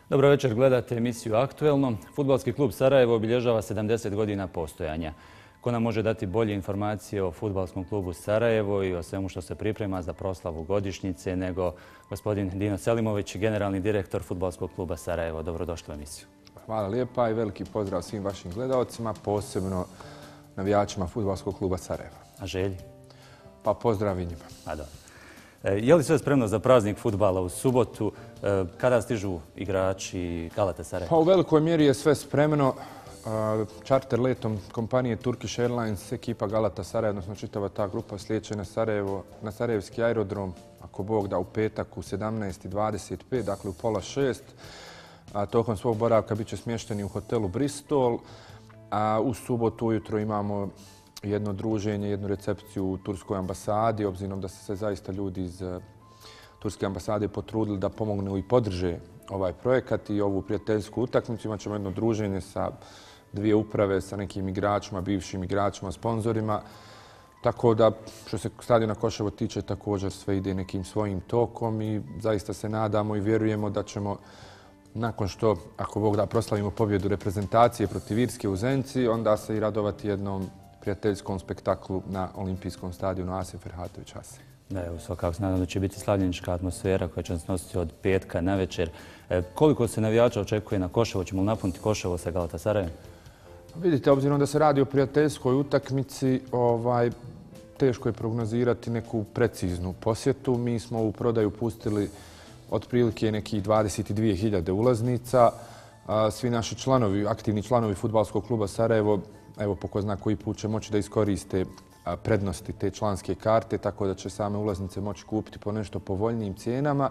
Dobro večer, gledate emisiju Aktuelno. Fudbalski klub Sarajevo obilježava 70 godina postojanja. Ko nam može dati bolje informacije o Fudbalskom klubu Sarajevo i o svemu što se priprema za proslavu godišnjice nego gospodin Dino Selimović, generalni direktor Fudbalskog kluba Sarajevo. Dobrodošli u emisiju. Hvala lijepa i veliki pozdrav svim vašim gledalcima, posebno navijačima Fudbalskog kluba Sarajevo. A želji? Pa pozdrav i njima. A dobro. Je li sve spremno za praznik fudbala u subotu? Kada stižu igrači Galatasaray? Pa u velikoj mjeri je sve spremno. Čarter letom kompanije Turkish Airlines, ekipa Galatasaray, odnosno čitava ta grupa slijeće na Sarajevo, na Sarajevski aerodrom, ako Bog da, u petak u 17:25, dakle u 5:30. Tokom svog boravka bit će smješteni u hotelu Bristol. A u subotu ujutro imamo jedno druženje, jednu recepciju u Turskoj ambasadi, obzirom da se zaista ljudi iz Turske ambasade potrudili da pomognu i podrže ovaj projekat i ovu prijateljsku utakmicu. Imat ćemo jedno druženje sa dvije uprave, sa nekim igračima, bivšim igračima, sponzorima. Tako da, što se stadiona Koševo tiče, također sve ide nekim svojim tokom i zaista se nadamo i vjerujemo da ćemo nakon što, ako Bog da, proslavimo pobjedu reprezentacije protiv Irske u Zenci, onda se i radovati jednom prijateljskom spektaklu na olimpijskom stadionu Asif Ferhatović Ase. Da, evo, svakako se nadam da će biti slavljenička atmosfera koja će nas nositi od petka na večer. Koliko se navijača očekuje na Koševo? Ćemo li napuniti Koševo sa Galatasarayem? Vidite, obzirom da se radi o prijateljskoj utakmici, teško je prognozirati neku preciznu posjetu. Mi smo u prodaju pustili otprilike nekih 22.000 ulaznica. Svi naši članovi, aktivni članovi Fudbalskog kluba Sarajevo, evo po ko zna koji put će moći da iskoriste prednosti te članske karte, tako da će same ulaznice moći kupiti po nešto povoljnijim cijenama.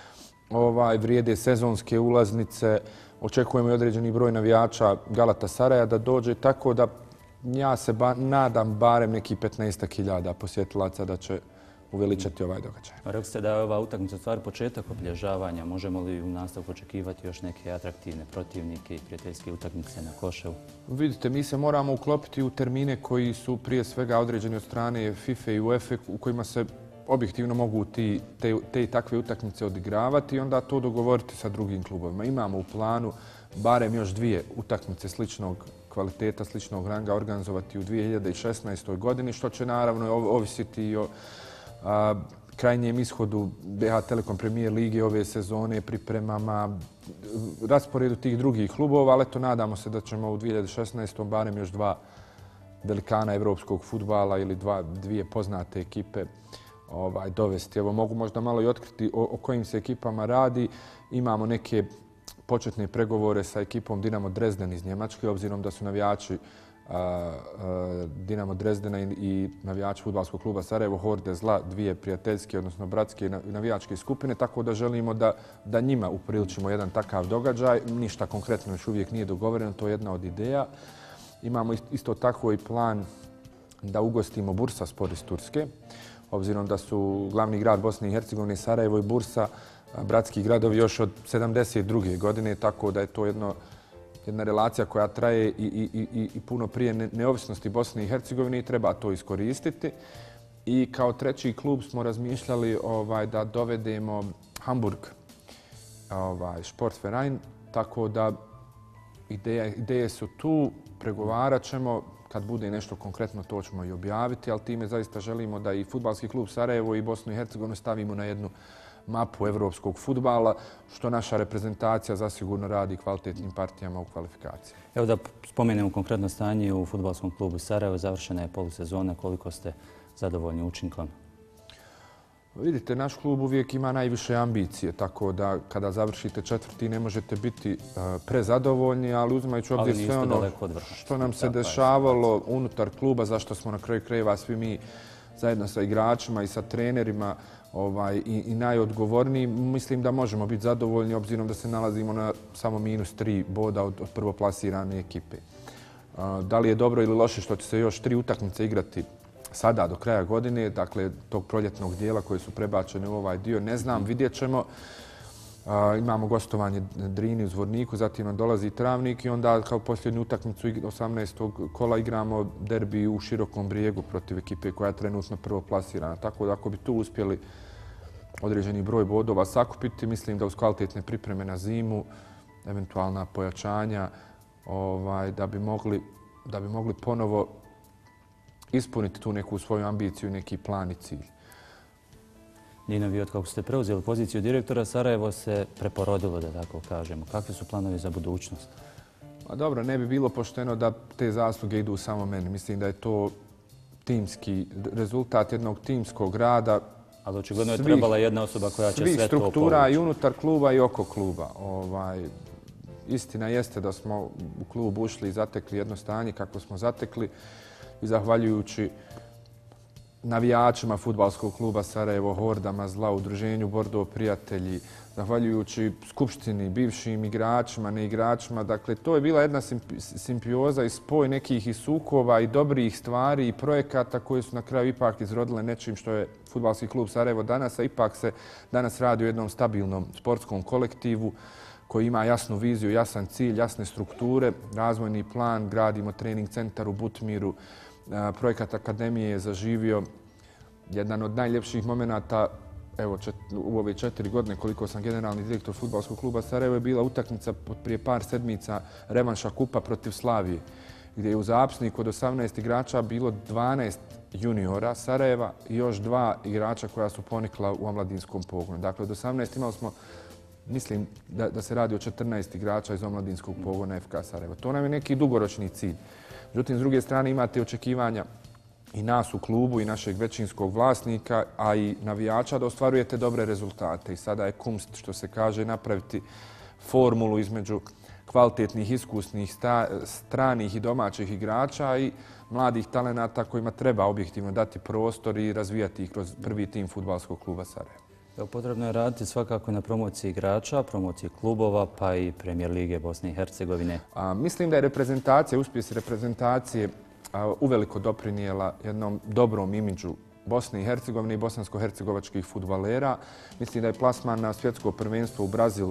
Vrijede sezonske ulaznice. Očekujemo i određeni broj navijača Galatasaraya da dođe, tako da ja se nadam barem nekih 15.000 posjetilaca da će uveličati ovaj događaj. Rekli ste da je ova utakmica stvar početak obilježavanja. Možemo li u nastavku očekivati još neke atraktivne protivnike i prijateljske utakmice na Koševu? Vidite, mi se moramo uklopiti u termine koji su prije svega određeni od strane FIFA i UEFA u kojima se objektivno mogu te i takve utakmice odigravati i onda to dogovoriti sa drugim klubovima. Imamo u planu barem još dvije utakmice sličnog kvaliteta, sličnog ranga organizovati u 2016. godini, što će naravno ovisiti i o krajnjem ishodu BH Telekom Premier lige ove sezone, pripremama, rasporedu tih drugih klubova, ali eto nadamo se da ćemo u 2016. barem još dva velikana evropskog fudbala ili dvije poznate ekipe dovesti. Evo, mogu možda malo i otkriti o kojim se ekipama radi. Imamo neke početne pregovore sa ekipom Dinamo Dresden iz Njemačke, obzirom da su navijači Dinamo Dresdena i navijači Fudbalskog kluba Sarajevo Horde zla, dvije prijateljske, odnosno bratske navijačke skupine, tako da želimo da njima upriličimo jedan takav događaj. Ništa konkretno još uvijek nije dogovoreno, to je jedna od ideja. Imamo isto tako i plan da ugostimo Bursaspor iz Turske, obzirom da su glavni grad Bosne i Hercegovine, Sarajevo i Bursa, bratski gradovi još od 1972. godine, tako da je to jedna relacija koja traje i puno prije neovisnosti Bosne i Hercegovine i treba to iskoristiti. I kao treći klub smo razmišljali da dovedemo Hamburg Sportverein, tako da ideje su tu, pregovarat ćemo. Kad bude nešto konkretno, to ćemo i objaviti, ali time zaista želimo da i Fudbalski klub Sarajevo i Bosnu i Hercegovinu stavimo na jednu mapu evropskog fudbala, što naša reprezentacija zasigurno radi kvalitetnim partijama u kvalifikaciji. Evo da spomenemo konkretno stanje u Fudbalskom klubu Sarajevo. Završena je polusezona. Koliko ste zadovoljni učinkom? Vidite, naš klub uvijek ima najviše ambicije, tako da kada završite četvrti ne možete biti prezadovoljni, ali uzimajući u obzir sve ono što nam se dešavalo unutar kluba, zašto smo na kraju krajeva svi mi zajedno sa igračima i sa trenerima i najodgovorniji, mislim da možemo biti zadovoljni obzirom da se nalazimo na samo -3 boda od prvoplasirane ekipe. Da li je dobro ili loše što će se još 3 utakmice igrati sada do kraja godine, dakle tog proljetnog dijela koje su prebačene u ovaj dio, ne znam, vidjet ćemo. Imamo gostovanje Drini u Zvorniku, zatim nam dolazi Travnik i onda kao posljednju utakmicu 18. kola igramo derbi u Širokom Brijegu protiv ekipe koja je trenutno prvoplasirana. Tako da ako bi tu uspjeli određeni broj bodova sakupiti, mislim da uz kvalitetne pripreme na zimu eventualna pojačanja da bi mogli ponovo ispuniti tu neku svoju ambiciju, neki plan i cilj. Nino, vi od kako ste preuzeli poziciju direktora, Sarajevo se preporodilo, da tako kažemo. Kakvi su planovi za budućnost? Dobro, ne bi bilo pošteno da te zasluge idu samo meni. Mislim da je to timski rezultat jednog timskog rada. Ali očigledno je trebala jedna osoba koja će sve to povući. Svih struktura i unutar kluba i oko kluba. Istina jeste da smo u klub ušli i zatekli jedno stanje kako smo zatekli i zahvaljujući navijačima Fudbalskog kluba Sarajevo, Hordama zla, udruženju Bordo prijatelji, zahvaljujući skupštini, bivšim igračima, neigračima. Dakle, to je bila jedna simbioza i spoj nekih i sukoba i dobrih stvari i projekata koje su na kraju ipak izrodile nečim što je Fudbalski klub Sarajevo danas, a ipak se danas radi o jednom stabilnom sportskom kolektivu koji ima jasnu viziju, jasan cilj, jasne strukture, razvojni plan, gradimo trening centar u Butmiru, projekat Akademije je zaživio. Jedan od najljepših momenata u ove 4 godine koliko sam generalni direktor Fudbalskog kluba Sarajevo je bila utakmica prije par sedmica revanša kupa protiv Slavije, gdje je u zapisniku od 18 igrača bilo 12 juniora Sarajeva i još 2 igrača koja su ponikla u omladinskom pogonu. Dakle, od 18 imali smo, mislim da se radi o 14 igrača iz omladinskog pogona FK Sarajevo. To nam je neki dugoročni cilj. Međutim, s druge strane imate očekivanja i nas u klubu i našeg većinskog vlasnika, a i navijača da ostvarujete dobre rezultate. I sada je kunst, što se kaže, napraviti formulu između kvalitetnih, iskusnih, stranih i domaćih igrača i mladih talenata kojima treba objektivno dati prostor i razvijati ih kroz prvi tim Fudbalskog kluba Sarajevo. Potrebno je raditi svakako na promociji igrača, promociji klubova, pa i Premijer Lige Bosne i Hercegovine. Mislim da je reprezentacija, uspjeh reprezentacije uveliko doprinijela jednom dobrom imidžu Bosne i Hercegovine i bosansko-hercegovačkih fudbalera. Mislim da je plasman na svjetsko prvenstvo u Brazil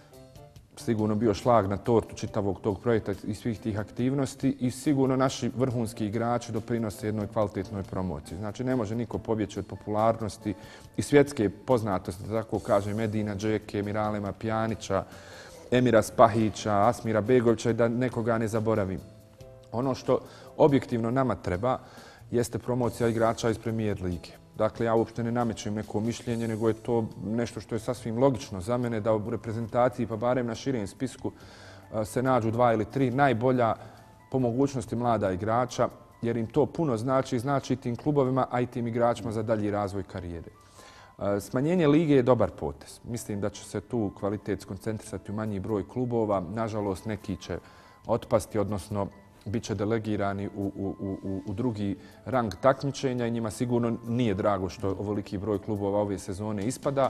sigurno bio šlag na tortu čitavog tog projekta i svih tih aktivnosti i sigurno naši vrhunski igrači doprinose jednoj kvalitetnoj promociji. Znači, ne može niko pobjeći od popularnosti i svjetske poznatosti, da tako kažem, Edina Džeke, Miralema Pjanića, Emira Spahića, Asmira Begovića i da nekoga ne zaboravim. Ono što objektivno nama treba jeste promocija igrača iz Premijer Lige. Dakle, ja uopšte ne namećem neko mišljenje, nego je to nešto što je sasvim logično za mene da u reprezentaciji, pa barem na širem spisku, se nađu 2 ili 3 najbolja po mogućnosti mlada igrača, jer im to puno znači, znači tim klubovima, a i tim igračima za dalji razvoj karijere. Smanjenje lige je dobar potez. Mislim da će se tu kvalitet skoncentrisati u manji broj klubova. Nažalost, neki će otpasti, odnosno bit će delegirani u drugi rang takmičenja i njima sigurno nije drago što ovoliki broj klubova ove sezone ispada.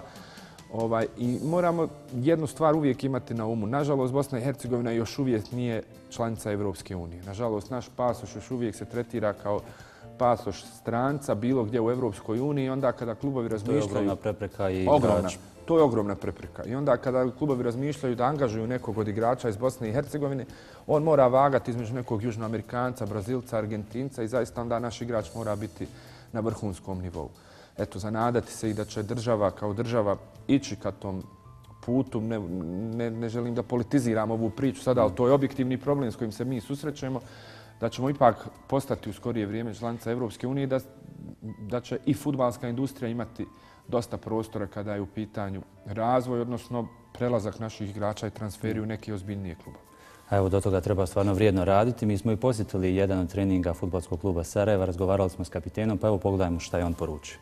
I moramo jednu stvar uvijek imati na umu. Nažalost, Bosna i Hercegovina još uvijek nije članica Evropske unije. Nažalost, naš pasoš još uvijek se tretira kao pasoš stranca bilo gdje u Evropskoj uniji. Onda kada klubovi razmišljaju... To je ogromna prepreka i igrač. To je ogromna prepreka. I onda kada klubovi razmišljaju da angažuju nekog od igrača iz Bosne i Hercegovine, on mora vagati između nekog Južnoamerikanca, Brazilca, Argentinca i zaista onda naš igrač mora biti na vrhunskom nivou. Eto, zanadati se i da će država kao država ići ka tom putu. Ne želim da politiziram ovu priču sada, ali to je objektivni problem s kojim se mi susrećemo, da ćemo ipak postati u skorije vrijeme članica Evropske unije, da će i fudbalska industrija imati dosta prostora kada je u pitanju razvoj, odnosno prelazak naših igrača i transferi u neke ozbiljnije klubove. A evo, do toga treba stvarno vrijedno raditi. Mi smo i posjetili jedan od treninga Fudbalskog kluba Sarajeva, razgovarali smo s kapitenom, pa evo pogledajmo šta je on poručio.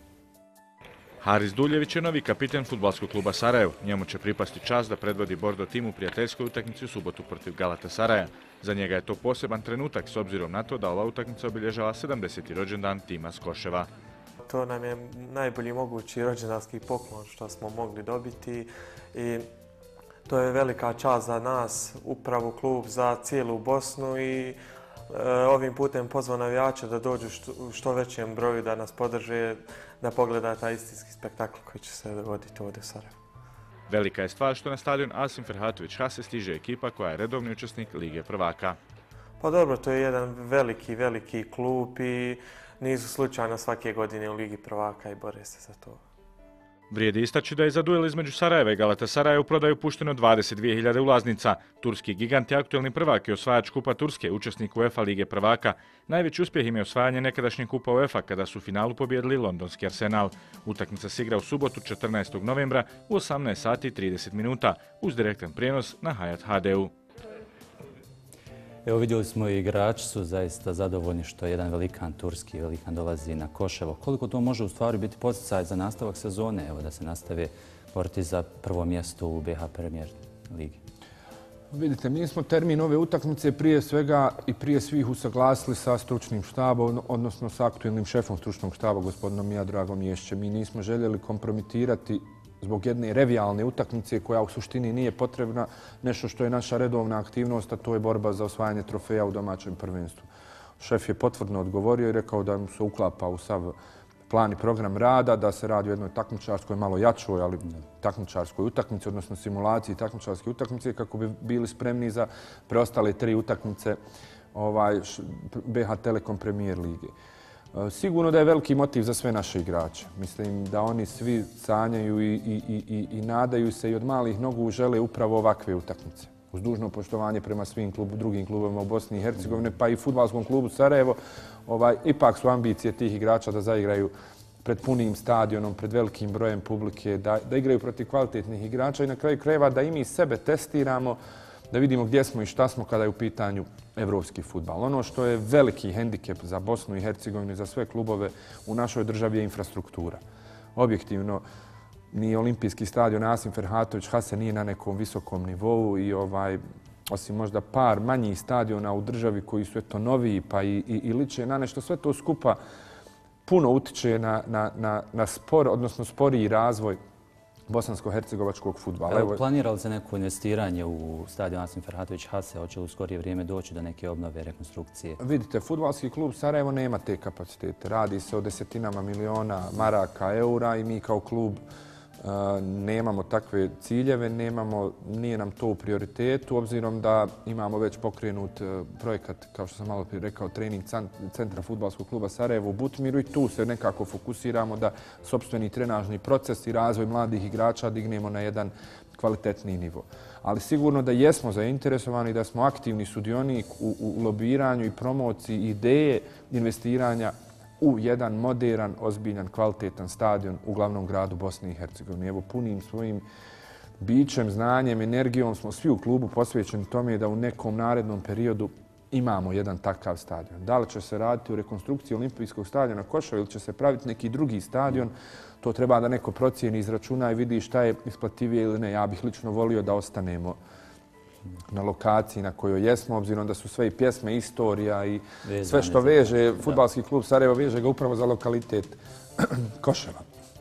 Haris Duljević je novi kapiten Fudbalskog kluba Sarajevo. Njemu će pripasti čast da predvodi Bordo tim u prijateljskoj utakmici u subotu protiv Galatasaraja. Za njega je to poseban trenutak s obzirom na to da ova utakmica obilježava 70. rođendan tima Skoševa. To nam je najbolji mogući rođendanski poklon što smo mogli dobiti i to je velika čast za nas, upravu klub, za cijelu Bosnu i ovim putem pozvao navijače da dođu u što većem broju da nas podrže, da pogleda taj istinski spektakl koji će se dogoditi ovdje u Sarajevu. Velika je stvar što na stadion Asim Ferhatović Hase stiže ekipa koja je redovni učesnik Lige prvaka. Pa dobro, to je jedan veliki klub i nisu slučajno svake godine u Ligi prvaka i bore se za to. Vrijedi istaći da je za duel između Sarajeva i Galatasaraja u prodaju pušteno 22.000 ulaznica. Turski gigant je aktuelni prvak i osvajač Kupa Turske, učesnik UEFA Lige prvaka. Najveći uspjeh im je osvajanje nekadašnjeg Kupa UEFA kada su u finalu pobijedili londonski Arsenal. Utakmica se igra u subotu 14. novembra u 18 sati i 30 minuta uz direktan prijenos na Hayat HD-u. Evo vidjeli smo i igrači su zaista zadovoljni što jedan turski velikan dolazi na Koševo. Koliko to može u stvari biti poticaj za nastavak sezone, evo da se nastave boriti za prvo mjesto u BiH Premier ligi? Vidite, mi smo termin ove utakmice prije svega i prije svih usaglasili sa stručnim štabom, odnosno sa aktuelnim šefom stručnog štaba, gospodinom Miodragom Miješićem. Mi nismo željeli kompromitirati zbog jedne revijalne utakmice koja u suštini nije potrebna, nešto što je naša redovna aktivnost, a to je borba za osvajanje trofeja u domaćem prvenstvu. Šef je potvrdno odgovorio i rekao da mu se uklapa u sav plan i program rada, da se radi o jednoj takmičarskoj, malo jačoj, ali takmičarskoj utakmici, odnosno simulaciji takmičarske utakmice, kako bi bili spremni za preostale 3 utakmice BiH Telekom Premier lige. Sigurno da je veliki motiv za sve naše igrače. Mislim da oni svi sanjaju i nadaju se i od malih nogu žele upravo ovakve utakmice. Uz dužno poštovanje prema svim drugim klubovima u Bosni i Hercegovini, pa i fudbalskom klubu Sarajevo, ipak su ambicije tih igrača da zaigraju pred punim stadionom, pred velikim brojem publike, da igraju protiv kvalitetnih igrača i na kraju krajeva da i mi sebe testiramo, da vidimo gdje smo i šta smo kada je u pitanju evropski fudbal. Ono što je veliki hendikep za Bosnu i Hercegovinu i za sve klubove u našoj državi je infrastruktura. Objektivno, ni olimpijski stadion Asim Ferhatović Hase nije na nekom visokom nivou i osim možda par manjih stadiona u državi koji su noviji pa i liče na nešto, sve to skupa puno utiče na spor, odnosno sporiji razvoj bosansko-hercegovačkog fudbala. Planira li se neko investiranje u stadion Asim Ferhatović Hase? Hoće li u skorije vrijeme doći do neke obnove, rekonstrukcije? Vidite, fudbalski klub Sarajevo nema te kapacitete. Radi se o desetinama miliona maraka, eura i mi kao klub nemamo takve ciljeve, nije nam to u prioritetu, obzirom da imamo već pokrenut projekat, kao što sam malo prije rekao, trening centra fudbalskog kluba Sarajevo u Butmiru i tu se nekako fokusiramo da sopstveni trenažni proces i razvoj mladih igrača dignemo na jedan kvalitetniji nivo. Ali sigurno da jesmo zainteresovani, da smo aktivni sudionik u lobiranju i promociji ideje investiranja u jedan moderan, ozbiljan, kvalitetan stadion u glavnom gradu Bosne i Hercegovine. Evo, punim svojim bićem, znanjem, energijom smo svi u klubu posvećeni tome da u nekom narednom periodu imamo jedan takav stadion. Da li će se raditi u rekonstrukciji olimpijskog stadiona Koševo ili će se praviti neki drugi stadion, to treba da neko procijeni, izračuna i vidi šta je isplativije ili ne. Ja bih lično volio da ostanemo na lokaciji na kojoj jesmo, obzirom da su sve i pjesme, istorija i sve što veže fudbalski klub Sarajevo, veže ga upravo za lokalitet Koševa.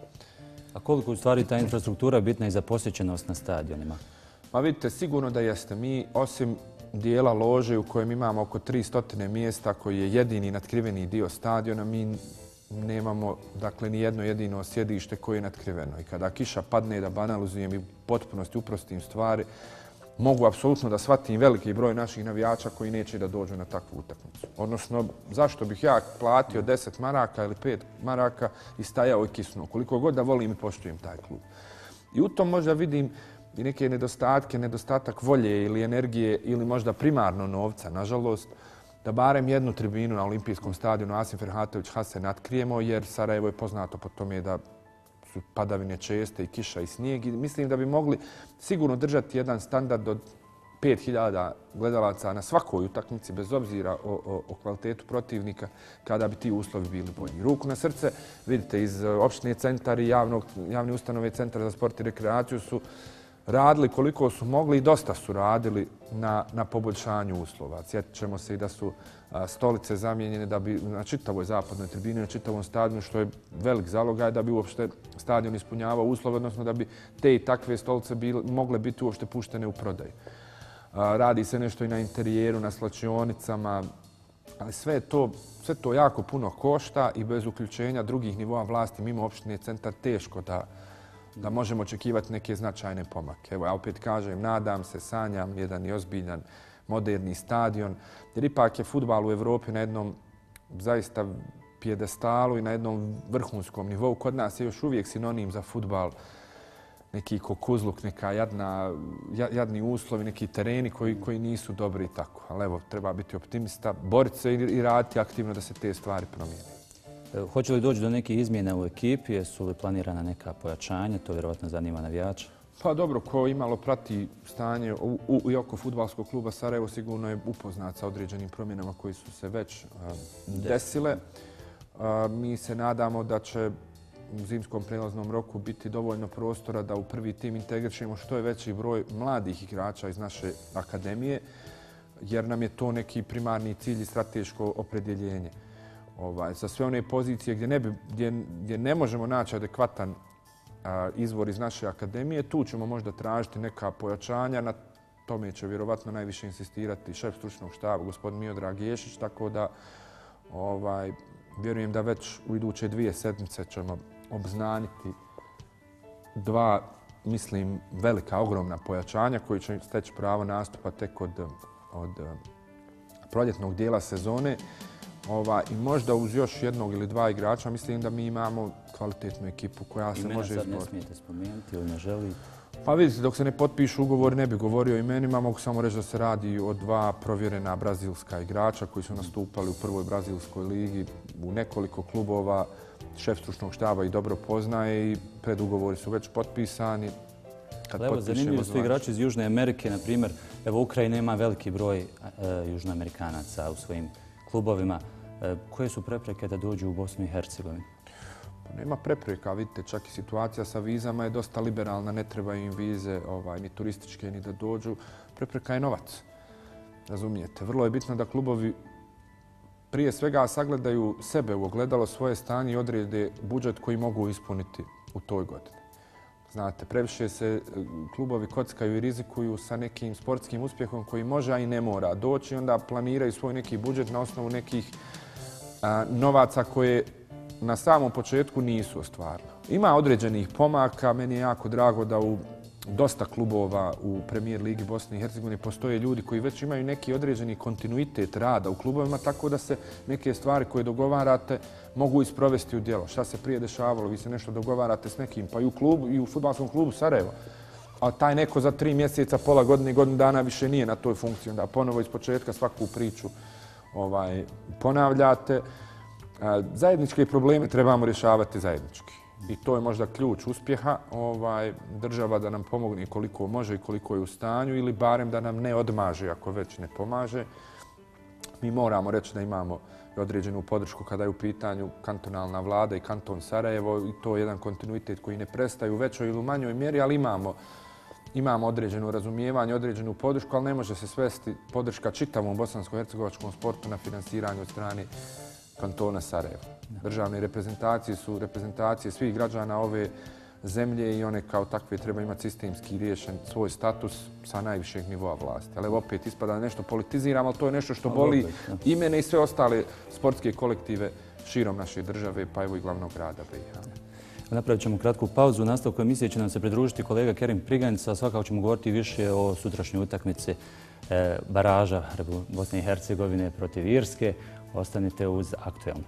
A koliko u stvari ta infrastruktura bitna i za posjećenost na stadionima? Pa vidite, sigurno da jeste. Mi, osim dijela lože u kojem imamo oko 300 mjesta, koji je jedini natkriveni dio stadiona, mi nemamo, dakle, ni jedno jedino sjedište koje je natkriveno. I kada kiša padne, da banalizujem i u potpunosti uprostim stvari, mogu apsolutno da shvatim veliki broj naših navijača koji neće da dođu na takvu utakmicu. Odnosno, zašto bih ja platio 10 maraka ili 5 maraka i stajao i kisnuo? Koliko god da volim i poštujem taj klub. I u tom možda vidim i neke nedostatke, nedostatak volje ili energije ili možda primarno novca, nažalost, da barem jednu tribinu na olimpijskom stadionu Asim Ferhatović Hase natkrijemo, jer Sarajevo je poznato po tome da su padavine česte i kiša i snijeg. I mislim da bi mogli sigurno držati jedan standard od 5000 gledalaca na svakoj utakmici, bez obzira o kvalitetu protivnika, kada bi ti uslovi bili bolji. Ruku na srce, vidite, iz opštine centar i javne ustanove Centra za sport i rekreaciju su radili koliko su mogli i dosta su radili na poboljšanju uslova. Sjetit ćemo se i da su stolice zamijenjene da bi na čitavoj zapadnoj tribini, na čitavom stadionu, što je velik zalogaj da bi uopšte stadion ispunjavao uslove, odnosno da bi te i takve stolice mogle biti uopšte puštene u prodaju. Radi se nešto i na interijeru, na slačionicama, ali sve to jako puno košta i bez uključenja drugih nivoa vlasti mimo opštine centar teško da možemo očekivati neke značajne pomake. Evo, ja opet kažem, nadam se, sanjam jedan i ozbiljan moderni stadion, jer ipak je fudbal u Evropi na jednom zaista pijedestalu i na jednom vrhunskom nivou. Kod nas je još uvijek sinonim za fudbal neki kokuzluk, neka jadni uslovi, neki tereni koji nisu dobri i tako. Ali evo, treba biti optimista, boriti se i raditi aktivno da se te stvari promijene. Hoće li doći do nekih izmjena u ekipi? Jesu li planirana neka pojačanja? To vjerovatno zanima navijača. Pa dobro, ko imalo prati stanje i oko fudbalskog kluba Sarajevo sigurno je upoznat sa određenim promjenama koji su se već desile. Mi se nadamo da će u zimskom prelaznom roku biti dovoljno prostora da u prvi tim integrišemo što je veći broj mladih igrača iz naše akademije, jer nam je to neki primarni cilj i strateško opredjeljenje. Za sve one pozicije gdje ne možemo naći adekvatan izvor iz naše akademije, tu ćemo možda tražiti neka pojačanja. Na tome će vjerovatno najviše insistirati šef stručnog štaba, gospodin Miodrag Ješić, tako da vjerujem da već u iduće 2 sedmice ćemo obznaniti 2, mislim, velika, ogromna pojačanja koji će steći pravo nastupa tek od proljetnog dijela sezone. I možda uz još 1 ili 2 igrača, mislim da mi imamo kvalitetnu ekipu koja se može izboriti. Imena sad ne smijete spomenuti ili ne želite? Pa vidite, dok se ne potpišu ugovor, ne bi govorio o imenima. Mogu samo reći da se radi o 2 provjerena brazilska igrača koji su nastupali u prvoj brazilskoj ligi u nekoliko klubova. Šef stručnog štaba ih dobro poznaje i predugovori su već potpisani. Evo, zanimljivo su igrači iz Južne Amerike, na primjer. Evo, Ukrajina ima veliki broj Južnoamerikanaca u svojim klubovima. Koje su prepreke da dođu u Bosnu i Hercegovinu? Nema prepreka, vidite, čak i situacija sa vizama je dosta liberalna, ne trebaju im vize ni turističke ni da dođu. Prepreka je novac, razumijete. Vrlo je bitno da klubovi prije svega sagledaju sebe u ogledalo, svoje stanje i odrede budžet koji mogu ispuniti u toj godini. Znate, previše se klubovi kockaju i rizikuju sa nekim sportskim uspjehom koji može, a i ne mora doći. Onda planiraju svoj neki budžet na osnovu nekih novaca koje na samom početku nisu ostvarili. Ima određenih pomaka. Meni je jako drago da u dosta klubova u Premijer ligi Bosne i Hercegovine postoje ljudi koji već imaju neki određeni kontinuitet rada u klubovima, tako da se neke stvari koje dogovarate mogu isprovesti u djelo. Šta se prije dešavalo? Vi se nešto dogovarate s nekim, pa i u klubu, i u fudbalskom klubu Sarajevo. A taj neko za 3 mjeseca, pola godine, godinu dana više nije na toj funkciji. Onda ponovo iz početka svaku priču ponavljate. Zajedničke probleme trebamo rješavati zajednički. I to je možda ključ uspjeha. Država da nam pomogne koliko može i koliko je u stanju ili barem da nam ne odmaže ako već ne pomaže. Mi moramo reći da imamo određenu podršku kada je u pitanju kantonalna vlada i kanton Sarajevo i to je jedan kontinuitet koji ne prestaje u većoj ili u manjoj mjeri, ali imamo određeno razumijevanje, određenu podršku, ali ne može se svesti podrška čitavom bosansko-hercegovačkom sportu na finansiranje od strane kantona Sarajevo. Državne reprezentacije su reprezentacije svih građana ove zemlje i one kao takve treba imati sistemski riješen svoj status sa najvišeg nivoa vlasti. Ali opet ispada da nešto politiziramo, ali to je nešto što boli i mene i sve ostale sportske kolektive širom naše države, pa evo i glavnog grada BiH. Napravit ćemo kratku pauzu. U nastavku emisije će nam se pridružiti kolega Kerim Priganjca. Svakako ćemo govoriti više o sutrašnjoj utakmici baraža Bosne i Hercegovine protiv Irske. Ostanite uz Aktuelno.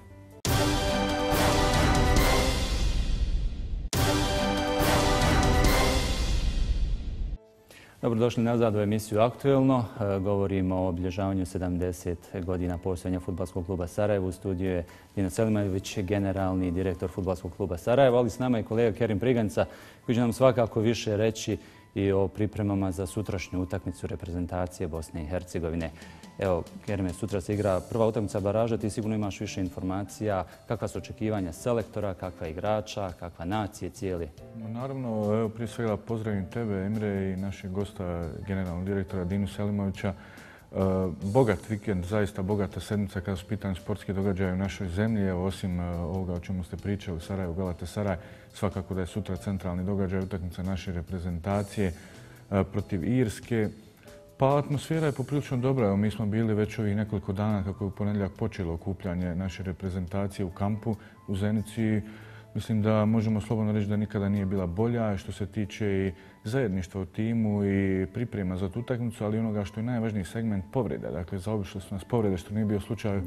Dobrodošli nazad u emisiju Aktuelno. Govorimo o obilježavanju 70 godina postojanja Fudbalskog kluba Sarajevo. U studiju je Dino Selimović, generalni direktor Fudbalskog kluba Sarajevo, ali s nama je kolega Kerim Priganjca koji će nam svakako više reći i o pripremama za sutrašnju utakmicu reprezentacije Bosne i Hercegovine. Evo, Kerime, sutra se igra prva utakmica baraža. Ti sigurno imaš više informacija. Kakva su očekivanja selektora, kakva igrača, kakva nacije cijeli? Naravno, evo prije svega pozdravim tebe, Emre, i našeg gosta, generalnog direktora Dinu Selimovića. Bogat vikend, zaista bogata sedmica kada su pitanje sportski događaje u našoj zemlji. Evo, osim ovoga o čemu ste pričali, Sarajevo, Galatasaray, svakako da je sutra centralni događaj utakmica naše reprezentacije protiv Irske. Pa atmosfera je poprilično dobra. Evo, mi smo bili već ovih nekoliko dana kako je u ponedjeljak počelo okupljanje naše reprezentacije u kampu u Zenici. Mislim da možemo slobodno reći da nikada nije bila bolja što se tiče i zajedništva u timu i priprema za tu utakmicu, ali onoga što je najvažniji segment povrede. Dakle, zaobišli su nas povrede što nije bio slučaj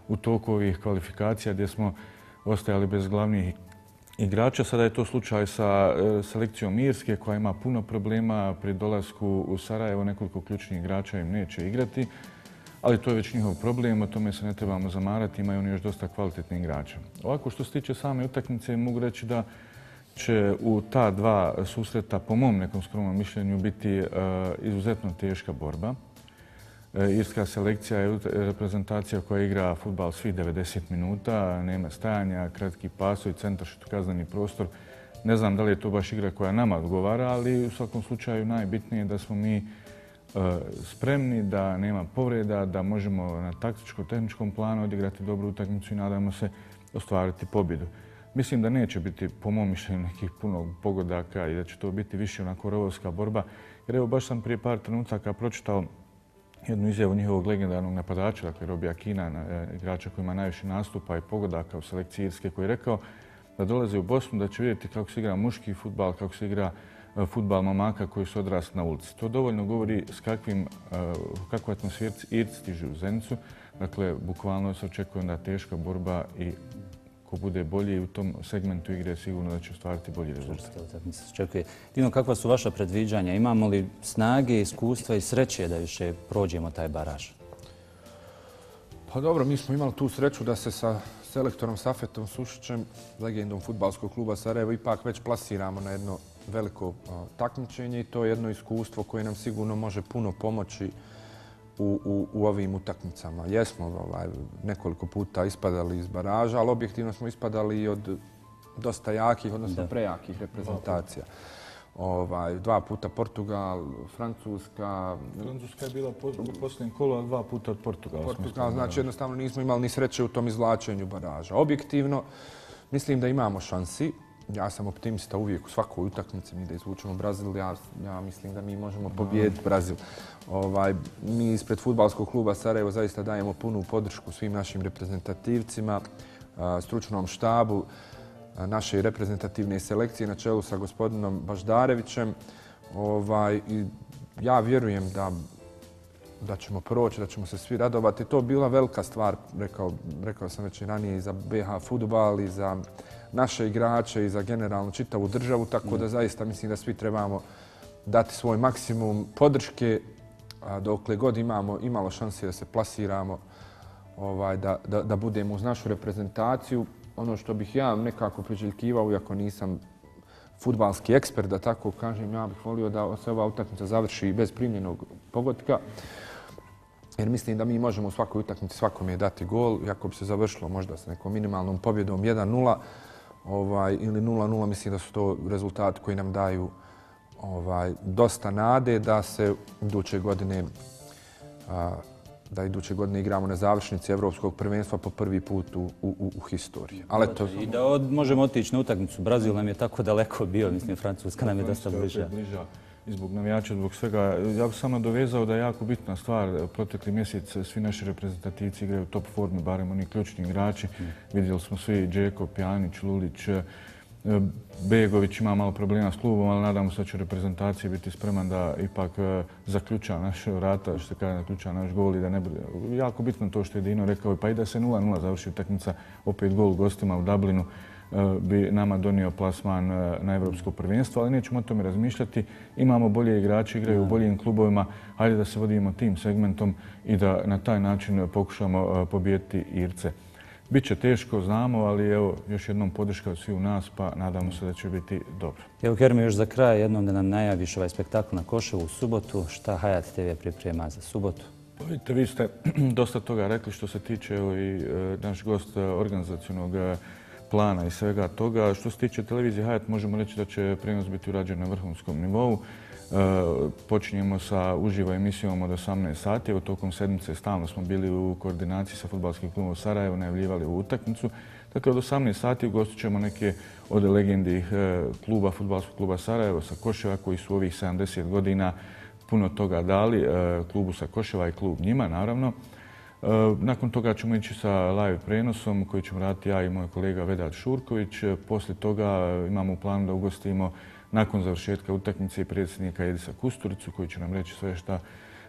u toku ovih kvalifikacija gdje smo ostajali bez glavnih igrača. Sada je to slučaj sa selekcijom Irske koja ima puno problema pri dolasku u Sarajevo. Nekoliko ključnih igrača im neće igrati, ali to je već njihov problem, o tome se ne trebamo zamarati, imaju oni još dosta kvalitetnih igrača. Ovako što se tiče same utakmice, mogu reći da će u ta dva susreta, po mom nekom skromnom mišljenju, biti izuzetno teška borba. Irska selekcija je reprezentacija koja igra fudbal svih 90 minuta, nema stajanja, kratki pasovi, centaršut, kazneni prostor. Ne znam da li je to baš igra koja nama odgovara, ali u svakom slučaju najbitnije je da smo mi spremni, da nema povreda, da možemo na taktičko-tehničkom planu odigrati dobru utakmicu i nadamo se ostvariti pobjedu. Mislim da neće biti, po mom mišljenju, nekih puno pogodaka i da će to biti više onako rovovska borba. Jer evo, baš sam prije par trenutaka pročitao jednu izjavu njihovog legendarnog napadača, dakle Robija Kina, igrača koji ima najviše nastupa i pogodaka u selekciji Irske, koji je rekao da dolaze u Bosnu, da će vidjeti kako se igra muški fudbal, kako se igra fudbal momaka koji su odrasli na ulici. To dovoljno govori s kakvu atmosferu Irci stižu u Zenicu. Dakle, bukvalno se očekuje onda teška borba i ko bude bolji u tom segmentu igre sigurno da će ostvariti bolji rezultat. Dino, kakva su vaša predviđanja? Imamo li snage, iskustva i sreće da više prođemo taj baraž? Pa dobro, mi smo imali tu sreću da se sa selektorom Safetom Sušićem, legendom fudbalskog kluba Sarajevo, ipak već plasiramo na jedno veliko takmičenje i to je jedno iskustvo koje nam sigurno može puno pomoći u ovim utakmicama. Jesmo nekoliko puta ispadali iz baraža, ali objektivno smo ispadali i od dosta jakih, odnosno prejakih reprezentacija. 2 puta Portugal, Francuska. Francuska je bila u posljednjem kolu, a 2 puta od Portugala. Portugal, znači jednostavno nismo imali ni sreće u tom izvlačenju baraža. Objektivno, mislim da imamo šansi. Ja sam optimista uvijek u svakoj utakmici. Mi da izvučemo Brazil, ja mislim da mi možemo pobijediti Brazil. Mi ispred fudbalskog kluba Sarajevo zaista dajemo punu podršku svim našim reprezentativcima, stručnom štabu, naše reprezentativne selekcije na čelu sa gospodinom Baždarevićem. Ja vjerujem da ćemo proći, da ćemo se svi radovati. To je bila velika stvar, rekao sam već i ranije, i za BH fudbal, i za naše igrače, i za generalno čitavu državu. Tako da zaista mislim da svi trebamo dati svoj maksimum podrške dokle god imamo imalo šanse da se plasiramo, da budemo uz našu reprezentaciju. Ono što bih ja nekako priželjkivao, iako nisam fudbalski ekspert, da tako kažem, ja bih volio da se ova utakmica završi bez primljenog pogotka. Jer mislim da mi možemo u svakoj utakmici svakome dati gol. Iako bi se završilo možda s nekom minimalnom pobjedom 1-0 ili 0-0, mislim da su to rezultati koji nam daju dosta nade da se iduće godine igramo na završnici Evropskog prvenstva po prvi put u historiji. I da možemo otići na utakmicu. Brazil nam je tako daleko bio, mislim, Francuska nam je dosta bliža. I zbog navijača, zbog svega. Ja bih samo dovezao da je jako bitna stvar. Protekli mjesec svi naši reprezentativci igraju u top formi, barem oni ključni igrači. Vidjeli smo svi Džeko, Pjanić, Lulić, Begović ima malo problema s klubom, ali nadamo se da će reprezentacija biti spreman da ipak zaključa naše vrata, što se kaže, zaključa naš gol i da ne bude. Jako bitno to što je Dino rekao, pa i da se 0-0 završi utakmica, opet gol gostima u Dublinu bi nama donio plasman na Evropsko prvenstvo, ali nećemo o tome razmišljati. Imamo bolje igrače, igraju u boljim klubovima, hajde da se vodimo tim segmentom i da na taj način pokušamo pobijediti Irce. Biće teško, znamo, ali evo, još jednom podrška od svih u nas, pa nadamo se da će biti dobro. Evo, Kermi, još za kraj jednom da nam najaviš ovaj spektakl na Koševu u subotu. Šta Hayat TV priprema za subotu? Pa vidite, vi ste dosta toga rekli što se tiče i naš gost organizacionog plana i svega toga. Što se tiče televizije Hayat, možemo reći da će prenos biti urađen na vrhunskom nivou. Počinjemo sa uživo emisijom od 18 sati. Evo, tokom sedmice stalno smo bili u koordinaciji sa fudbalskim klubom Sarajevo, najavljivali u utakmicu. Dakle, od 18 sati ugostit ćemo neke od legendi kluba, fudbalskog kluba Sarajevo sa Koševa, koji su ovih 70 godina puno toga dali klubu sa Koševa i klub njima, naravno. Nakon toga ćemo ići sa live prenosom koji ćemo raditi ja i moj kolega Vedat Šurković. Poslije toga imamo u planu da ugostimo nakon završetka utakmice i predsjednika Edisa Kusturicu koji će nam reći sve šta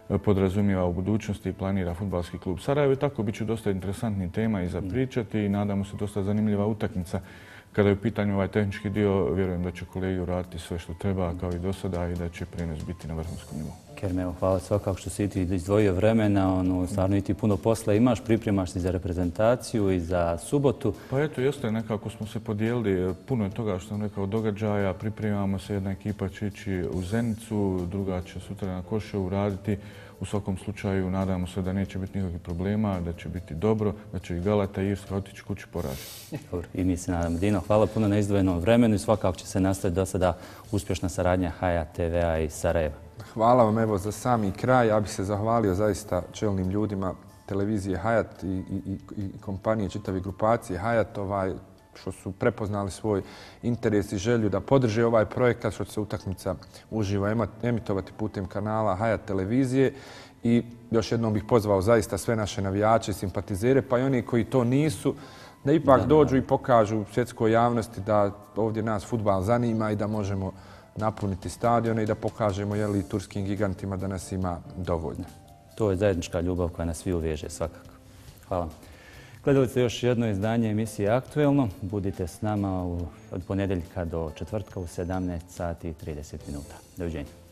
podrazumijeva u budućnosti i planira Fudbalski klub Sarajevo. I tako bit će dosta interesantnih tema i za pričati i nadamo se dosta zanimljiva utakmica. Kada je u pitanju ovaj tehnički dio, vjerujem da će kolegi uraditi sve što treba kao i do sada i da će prijenos biti na vrhunskom nivou. Kerem, evo, hvala svakako što si ti izdvojio vremena, stvarno i ti puno posla imaš, pripremaš se za reprezentaciju i za subotu. Pa eto, jeste, nekako smo se podijelili, puno je toga što sam rekao događaja, pripremamo se, jedna ekipa će ići u Zenicu, druga će sutra na Koševu raditi. U svakom slučaju nadamo se da neće biti nikakvih problema, da će biti dobro, da će i Galata i Irska otići kući poražiti. Dobro, i mi se nadamo. Dino, hvala puno na izdvojenom vremenu i svakako će se nastaviti do sada uspješna saradnja Hayat TV-a i Sarajeva. Hvala vam evo za sami kraj. Ja bih se zahvalio zaista čelnim ljudima televizije Hayat i kompanije čitave grupacije Hayat što su prepoznali svoj interes i želju da podrže ovaj projekat, što će se utakmica uživo emitovati putem kanala Hayat televizije. I još jednom bih pozvao zaista sve naše navijače i simpatizere, pa i oni koji to nisu, da ipak dođu i pokažu svjetskoj javnosti da ovdje nas fudbal zanima i da možemo napuniti stadione i da pokažemo turskim gigantima da nas ima dovoljno. To je zajednička ljubav koja nas svi uveže, svakako. Hvala. Gledali ste još jedno izdanje emisije Aktuelno. Budite s nama od ponedjeljka do četvrtka u 17 sati i 30 minuta. Doviđenja.